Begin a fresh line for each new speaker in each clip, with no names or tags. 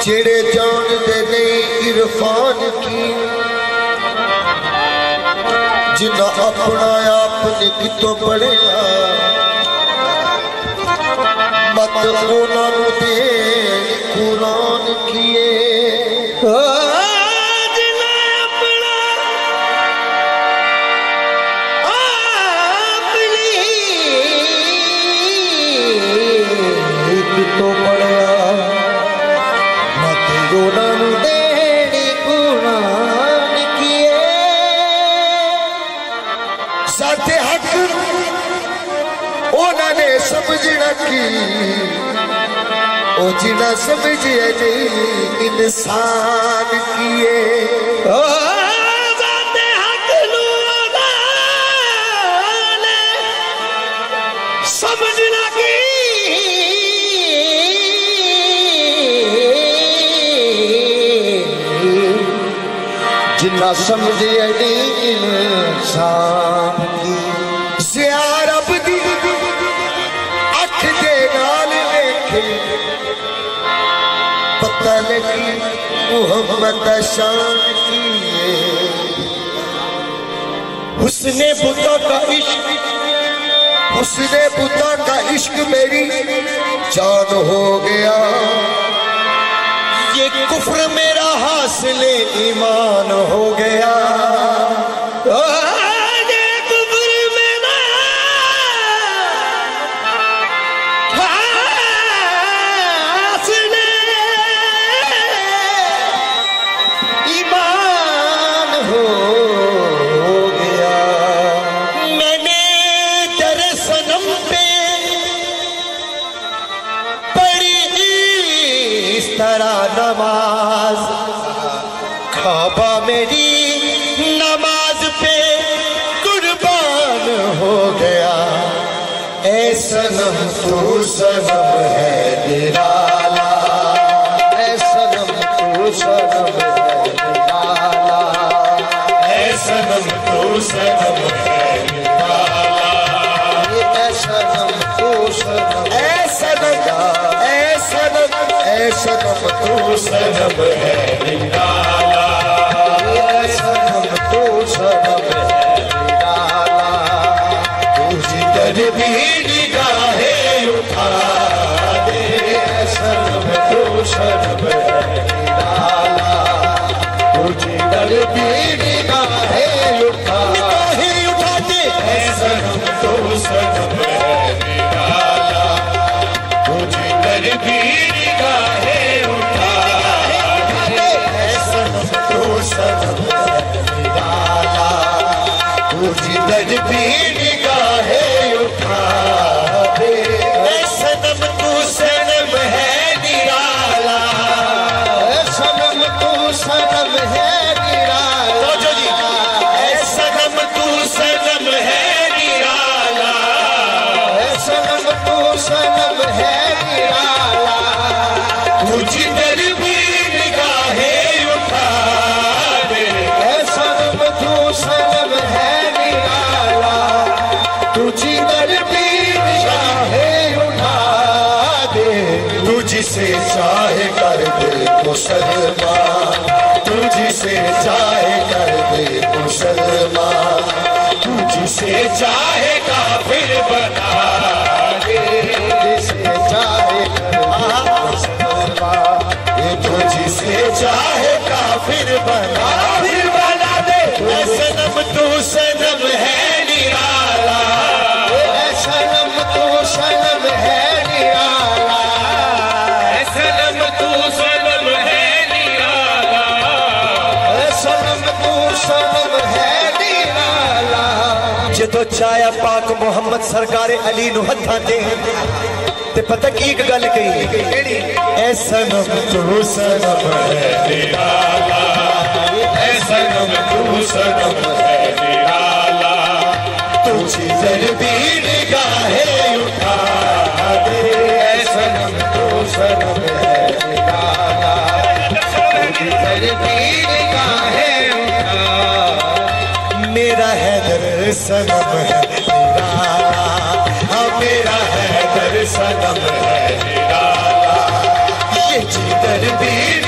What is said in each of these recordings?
जेड़े जानते नहीं इरफान की, जिन्ना अपना आप ने कितों पढ़िया मत उन्होंने दे कुरान किए। समझना की ओ जिना समझे नहीं इंसान किए। समझना की जिना समझे नहीं इंसान की। ज़ियारत दी पता लगी मोहम्मद शान की। हुस्ने बुता का इश्क, हुस्ने बुता का इश्क मेरी जान हो गया। ये कुफ्र मेरा हासिले ईमान हो गया। नमाज खाबा मेरी नमाज पे कुर्बान हो गया। ऐ सनम तू सनम है निराला, ऐ सनम तू सनम है निराला, ऐ सनम तू सनम है निराला, ऐ सनम तू सनम, ऐ सनम, ऐ सनम, ऐ सनम तू सनम है निराला, ऐ सनम तू सनम है निराला। तू जिधर भी निगाहें उठा दे, ऐ सनम तू सनम है निराला। तू जिधर भी निगाहें उठा दे, ऐ सनम तू सनम है निराला। तू जिधर भी जिधर भी निगाहें उठा दे, ऐ सनम तू सनम है निराला, ऐ सनम तू सनम है निराला, ऐ सनम तू सनम है निराला, ऐ सनम तू सनम है निराला। तू जिधर भी निगाहें उठा दे, ऐ सनम तू सनम है निराला। तू जिधर भी निगाहें उठा दे, तू जिसे चाहे कर दे मुसलमान, तू जिसे चाहे कर दे मुसलमान, तू जिसे चाहे काफिर बना दे, जिसे चाहे कर दे मुसलमान, तू जिसे चाहे काफिर बना दे। ऐ सनम तू सनम है निराला, ऐ सनम तू सनम है निराला, ऐ सनम तू सनम है निराला, ऐ सनम तू सनम है निराला। जदों चाया पाक मुहम्मद सरकार अली नूं हत्थां ते ते पता की एक गल कही, ऐ सनम तू सनम है निराला, ऐ सनम तू सनम है निराला। तू जिधर भी निगाहें उठा दे, ऐ सनम तू सनम है निराला, तू जिधर भी निगाहें उठा। मेरा हैदर सनम है निराला, हाँ मेरा हैदर सनम है निराला। ये जिधर भी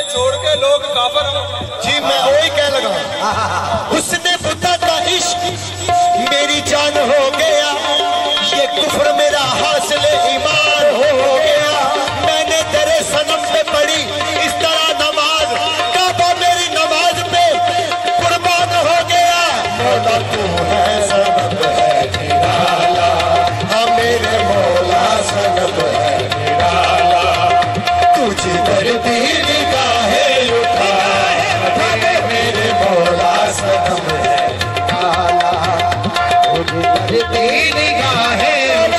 छोड़ के लोग काफिर हो।
जी मैं वही कह लगा, उसने बुता का इश्क मेरी जान हो गया, ये कुफ्र मेरा हासिल ईमान हो गया। मैंने तेरे सनम पे पढ़ी इस तरह नमाज, काबा मेरी नमाज पे कुर्बान हो गया। मौला तू है सनम है निराला, हाँ मेरे मौला सनम है निराला, तुझे दर्दी निगाहें उठा मेरे मौला सनम है निराला, तुझे दर्दी निगाहें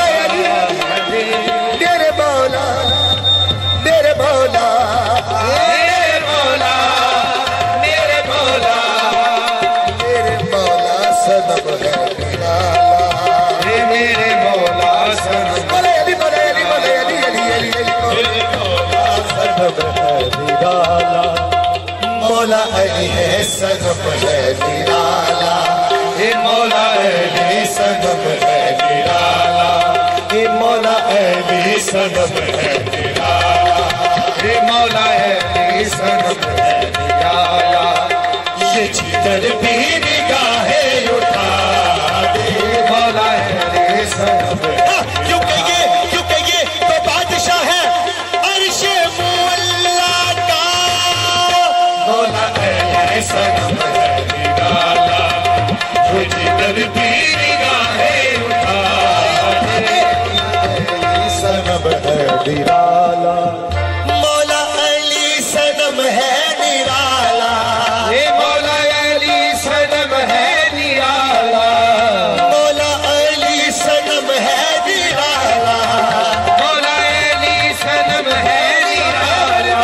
मेरे मौला मेरे मौला मेरे मौला मेरे मौला मेरे मौला सनम है निराला, मेरे मौला सनम बोले अली बोले अली बोले अली अली अली मेरे मौला सनम है निराला, मौला अली है सनम है निराला, ये मौला अली सनम है निराला, ये मौला अली सनम है निराला, ये मौला अली सनम है निराला, ये जिधर भी निगाहें उठा दे मौला अली सनम है। क्योंकि ये तो बादशाह है अर्शे मुअल्ला का, मौला अली सनम है निराला, ये जिधर भी निगाहें उठा दे सनम है निराला, मौला अली सनम है निराला, ये मौला अली सनम है निराला, मौला अली सनम है निराला, मौला अली सनम है निराला।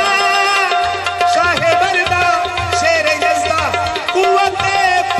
शाहे मर्दा शेर यज़्दा कुव्वते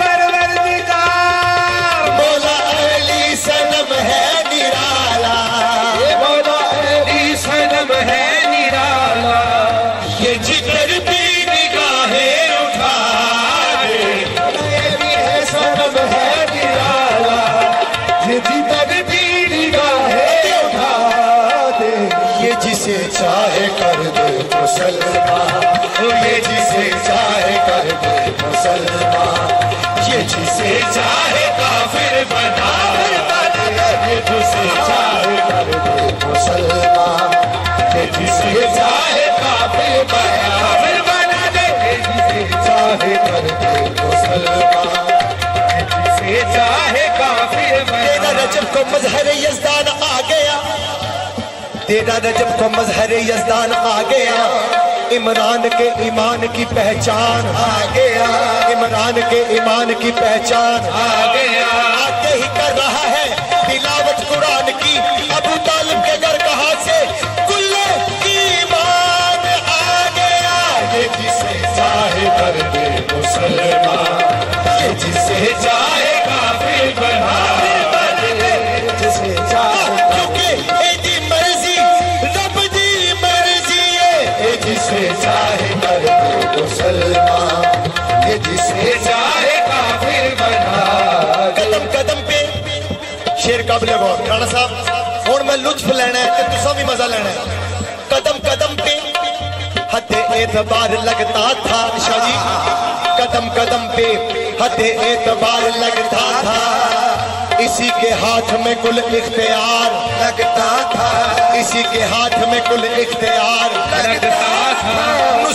परवरदिगार,
मौला अली सनम है निराला, ये मौला अली सनम है निराला, ये जिधर भी निगाहें उठा दे अली है सनम है निराला, ये जिधर भी निगाहें उठा दे, ये जिसे चाहे कर दे मुसलमान, ये जिसे चाहे कर दे मुसलमान, ये जिसे चाहे काफिर बना दे, ये जिसे चाहे कर दे मुसलमान, ये जिसे चाहे काफिर बना दे, ये जिसे चाहे कर दे मुसलमान, ये जिसे चाहे काफिर बना दे। रजब को मजहर यज़दान आ गया, तेरा रजब को मजहर यज़दान आ गया, इमरान के ईमान की पहचान आ गया, इमरान के ईमान की पहचान आ गया, आगे ही कर रहा है तिलावत कुरान की, अबू तालिब के घर कहां से कुल्ले ईमान आ गया, ये जिसे चाहे कर दे मुसलमान, ये जिसे चाहे काफिर बना दे, जिसे चाहे, क्योंकि एदी मर्जी रब दी मर्जी है, जिसे चाहे कर दे मुसलमान, ये जिसे चाहे काफिर बना दे। कदम कदम पे शेर काबिल गौर राणा साहब, हुण मैं लुत्फ लेना है ते तुसां भी मजा लेना है। कदम कदम पे हद एतबार लगता था शाह जी, कदम कदम पे हद एतबार लगता था, इसी के हाथ में कुल इख्तियार लगता था, इसी के हाथ में कुल इख्तियार लगता था।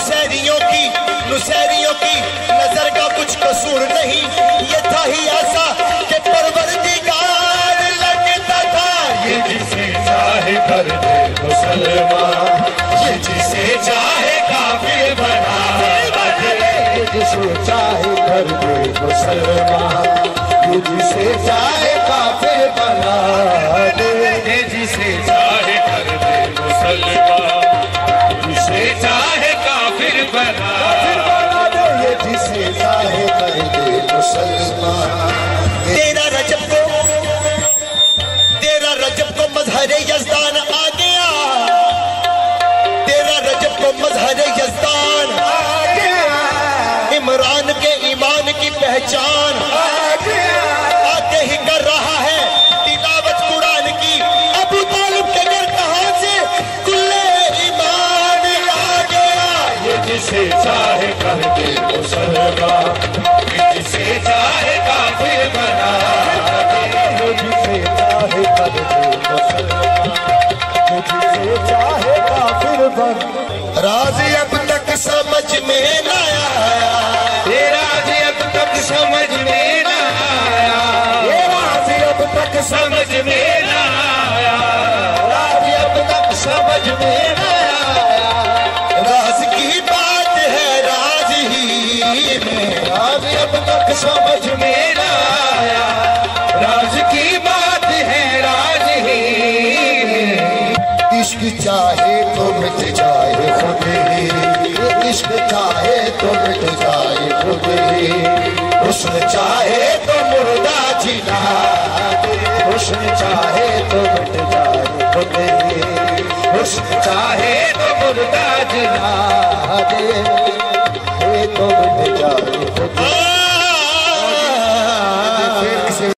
नुसैरियों की नजर का कुछ कसूर नहीं, ये था ही ऐसा कि परवरदिगार लगता था, ये जिसे चाहे कर दे मुसलमान, ये जिसे चाहे काफिर बना दे, ये जिसे चाहे कर दे मुसलमान, ये जिसे चाहे काफिर बना दे, ये जिसे चाहे कर दे मुसलमान, जिसे चाहे काफिर बना दे, ये जिसे चाहे कर दे मुसलमान। तेरा रजब को मजहर यज़दान आ गया, तेरा रजब को मजहर यज़दान आ गया, इमरान के ईमान की पहचान आगे ही कर रहा है तिलावत कुरान की, अबू तालिब के घर कहां से कुल्ले ईमान आ गया, ये जिसे चाहे कर दे मुसलमान, जिसे चाहे काफिर बना दे, जिसे चाहे कर दे मुसलमान, जिसे चाहे काफिर बना। राज अब तक समझ में न आया, ये राज अब तक समझ में न आया, ये राज अब तक समझ में न आया, राज अब तक समझ में न आया। राज की बात है राज ही में, राज अब तक समझ में न आया, राज की बात है राज ही में। इश्क चाहे तो मिट जाए खुद ही, इश्क चाहे तो मिट जाए खुद ही, हुस्न चाहे तो मुर्दा जिला दे, हुस्न चाहे तो मिट जाए खुद ही, हुस्न चाहे तो मुर्दा जिला दे, तो मिट जाए खुद ही।